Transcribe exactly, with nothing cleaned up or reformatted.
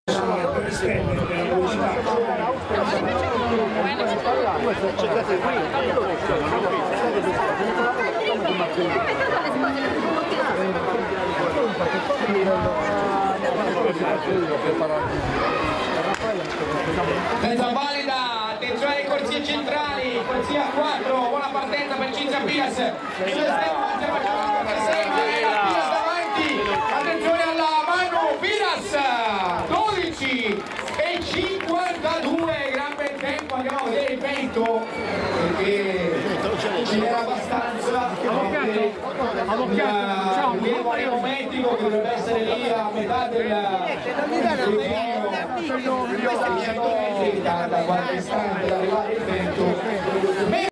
Mezza valida, attenzione alle corsie centrali, corsia quattro, buona partenza per Cinzia Pias, sull'estremo sei, Pias davanti, attenzione alla Manu Pias, dodici e cinquantadue, gran bel tempo, andiamo a vedere il vento, perché ce n'era abbastanza, il rilievo aerometrico che dovrebbe essere lì a metà del rilievo, da qualche istante ad arrivare il vento.